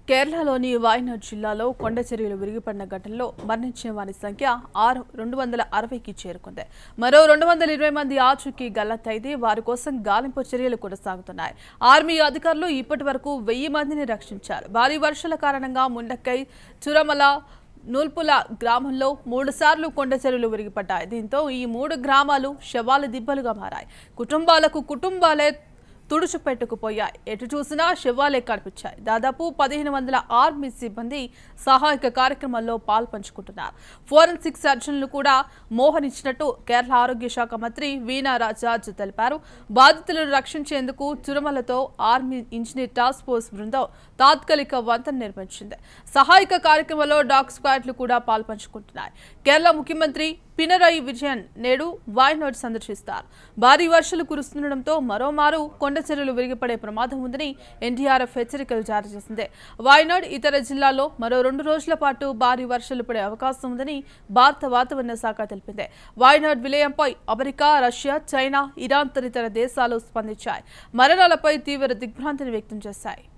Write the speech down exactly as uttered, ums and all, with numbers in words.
కేరళలోని వాయనాడ్ జిల్లాలో కొండ చర్యలు విరిగిపడిన ఘటనలో మరణించిన వారి సంఖ్య ఆరు రెండు వందల అరవైకి చేరుకుంది. మరో రెండు వందల ఇరవై మంది ఆచూకీ గల్లంతైతే వారి కోసం గాలింపు చర్యలు కొనసాగుతున్నాయి. ఆర్మీ అధికారులు ఇప్పటి వరకు వెయ్యి మందిని రక్షించారు. భారీ వర్షాల కారణంగా ముండక్కై, చురమల, నూల్పుల గ్రామంలో మూడు సార్లు కొండ చర్యలు విరిగిపడ్డాయి. దీంతో ఈ మూడు గ్రామాలు శవాల దిబ్బలుగా మారాయి. కుటుంబాలకు కుటుంబాలే తుడుచుపెట్టుకుపోయాయి. ఎటు చూసినా శవాలే కనిపించాయి. దాదాపు పదిహేను వందల ఆర్మీ సిబ్బంది సహాయక కార్యక్రమాల్లో పాల్పంచుకుంటున్నారు. ఫోరెన్సిక్ సర్జన్లు కూడా మోహరించినట్టు కేరళ ఆరోగ్య శాఖ మంత్రి వీణా రాజాజ్ తెలిపారు. బాధితులను రక్షించేందుకు చురమలతో ఆర్మీ ఇంజనీర్ టాస్క్ ఫోర్స్ బృందం తాత్కాలిక వంతెన నిర్మించింది. సహాయక కార్యక్రమంలో డాగ్ స్క్వాడ్లు కూడా పాల్పంచుకుంటున్నాయి. కేరళ ముఖ్యమంత్రి పినరయి విజయన్ నేడు వాయనాడ్ సందర్శిస్తారు. భారీ వర్షాలు కురుస్తుండటంతో మరోమారు కొండ చర్యలు విరిగిపడే ప్రమాదం ఉందని ఎన్డీఆర్ఎఫ్ హెచ్చరికలు జారీ చేసింది. వాయనాడ్ ఇతర జిల్లాల్లో మరో రెండు రోజుల పాటు భారీ వర్షాలు పడే అవకాశం ఉందని భారత వాతావరణ శాఖ తెలిపింది. వాయనాడ్ విలయంపై అమెరికా, రష్యా, చైనా, ఇరాన్ తదితర దేశాలు స్పందించాయి. మరణాలపై తీవ్ర దిగ్భ్రాంతిని వ్యక్తం చేశాయి.